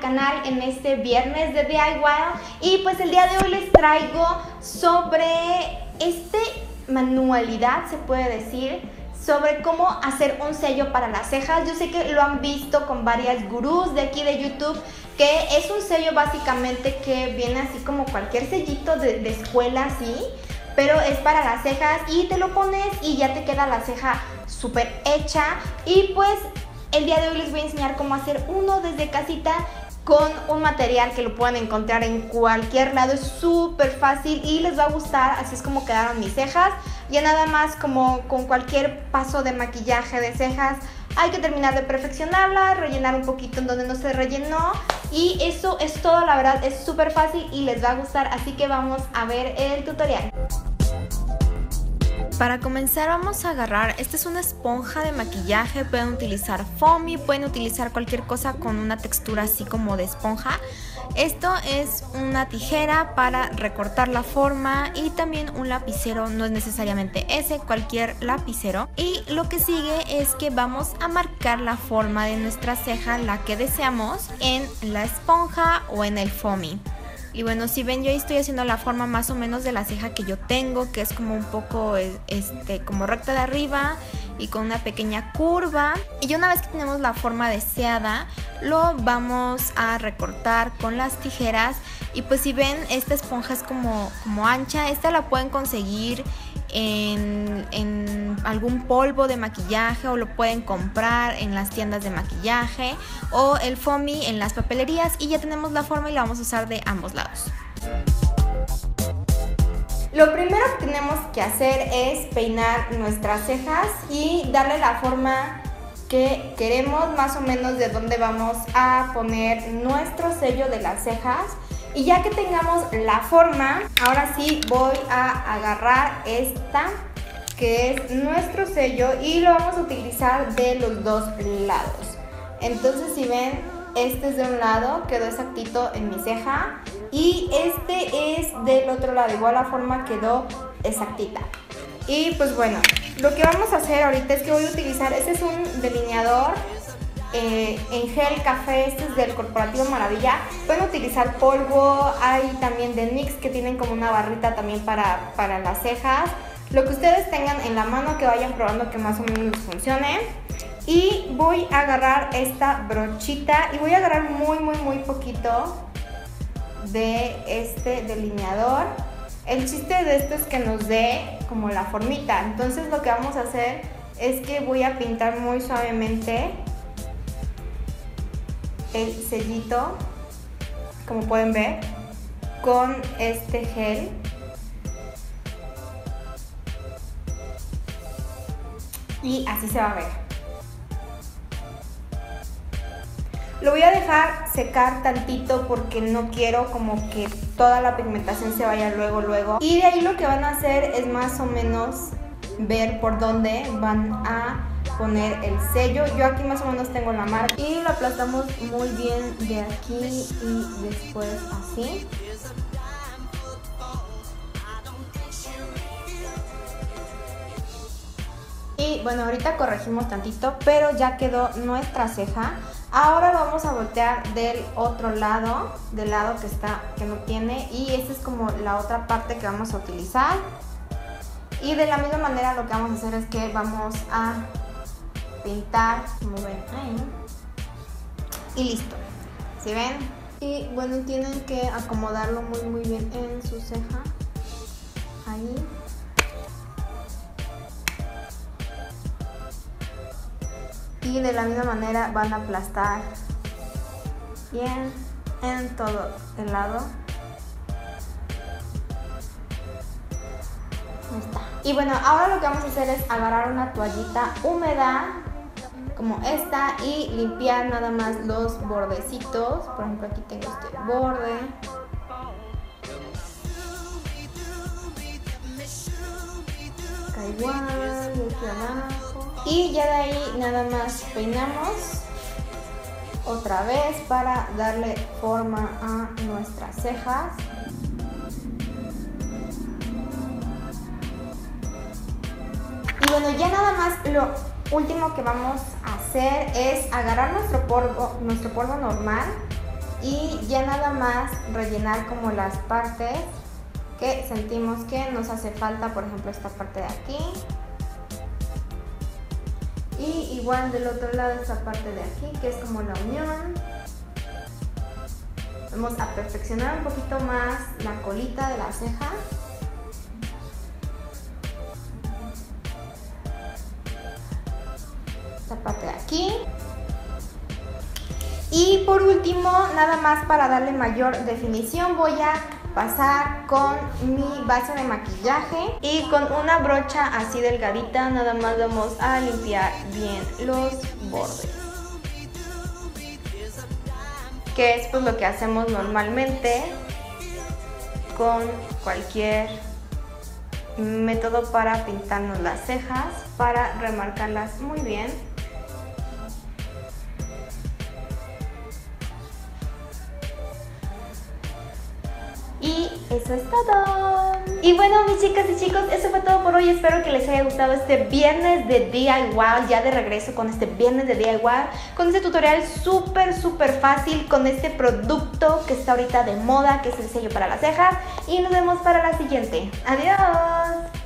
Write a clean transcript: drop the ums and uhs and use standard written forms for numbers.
canal en este viernes de DIY. Y pues el día de hoy les traigo sobre manualidad, se puede decir, sobre cómo hacer un sello para las cejas. Yo sé que lo han visto con varias gurús de aquí de YouTube, que es un sello básicamente que viene así como cualquier sellito de escuela, así, pero es para las cejas y te lo pones y ya te queda la ceja súper hecha. Y pues el día de hoy les voy a enseñar cómo hacer uno desde casita con un material que lo puedan encontrar en cualquier lado. Es súper fácil y les va a gustar. Así es como quedaron mis cejas. Ya nada más, como con cualquier paso de maquillaje de cejas, hay que terminar de perfeccionarla, rellenar un poquito en donde no se rellenó. Y eso es todo, la verdad es súper fácil y les va a gustar. Así que vamos a ver el tutorial. Para comenzar vamos a agarrar, esta es una esponja de maquillaje, pueden utilizar foamy, pueden utilizar cualquier cosa con una textura así como de esponja. Esto es una tijera para recortar la forma y también un lapicero, no es necesariamente ese, cualquier lapicero. Y lo que sigue es que vamos a marcar la forma de nuestra ceja, la que deseamos, en la esponja o en el foamy. Y bueno, si ven, yo ahí estoy haciendo la forma más o menos de la ceja que yo tengo, que es como un poco como recta de arriba y con una pequeña curva. Y una vez que tenemos la forma deseada, lo vamos a recortar con las tijeras. Y pues si ven, esta esponja es como ancha. Esta la pueden conseguir en algún polvo de maquillaje o lo pueden comprar en las tiendas de maquillaje, o el foamy en las papelerías, y ya tenemos la forma y la vamos a usar de ambos lados. Lo primero que tenemos que hacer es peinar nuestras cejas y darle la forma que queremos, más o menos de dónde vamos a poner nuestro sello de las cejas. Y ya que tengamos la forma, ahora sí voy a agarrar esta, que es nuestro sello, y lo vamos a utilizar de los dos lados. Entonces si ven, este es de un lado, quedó exactito en mi ceja, y este es del otro lado, igual la forma quedó exactita. Y pues bueno, lo que vamos a hacer ahorita es que voy a utilizar, este es un delineador en gel café, este es del Corporativo Maravilla. Pueden utilizar polvo, hay también de NYX que tienen como una barrita también para las cejas. Lo que ustedes tengan en la mano, que vayan probando que más o menos les funcione. Y voy a agarrar esta brochita y voy a agarrar muy poquito de este delineador. El chiste de esto es que nos dé como la formita. Entonces lo que vamos a hacer es que voy a pintar muy suavemente el sellito, como pueden ver, con este gel. Y así se va a ver. Lo voy a dejar secar tantito porque no quiero como que toda la pigmentación se vaya luego. Y de ahí lo que van a hacer es más o menos ver por dónde van a poner el sello. Yo aquí más o menos tengo la marca y lo aplastamos muy bien de aquí y después así. Y bueno, ahorita corregimos tantito, pero ya quedó nuestra ceja. Ahora lo vamos a voltear del otro lado, del lado que no tiene, y esta es como la otra parte que vamos a utilizar. Y de la misma manera lo que vamos a hacer es que vamos a pintar, como ven ahí, y listo, ¿sí ven? Y bueno, tienen que acomodarlo muy bien en su ceja, ahí. Y de la misma manera van a aplastar bien en todo el lado. Ahí está. Y bueno, ahora lo que vamos a hacer es agarrar una toallita húmeda como esta y limpiar nada más los bordecitos. Por ejemplo, aquí tengo este borde. Acá igual, y aquí abajo. Y ya de ahí nada más peinamos otra vez para darle forma a nuestras cejas. Y bueno, ya nada más lo último que vamos a hacer es agarrar nuestro polvo normal y ya nada más rellenar como las partes que sentimos que nos hace falta, por ejemplo esta parte de aquí, y igual del otro lado esta parte de aquí que es como la unión. Vamos a perfeccionar un poquito más la colita de la ceja. Esta parte de aquí. Y por último, nada más para darle mayor definición, voy a pasar con mi base de maquillaje y con una brocha así delgadita nada más vamos a limpiar bien los bordes, que es pues lo que hacemos normalmente con cualquier método para pintarnos las cejas, para remarcarlas muy bien. Y eso es todo. Y bueno, mis chicas y chicos, eso fue todo por hoy. Espero que les haya gustado este viernes de DIY. Ya de regreso con este viernes de DIY, con este tutorial súper fácil, con este producto que está ahorita de moda, que es el sello para las cejas. Y nos vemos para la siguiente. Adiós.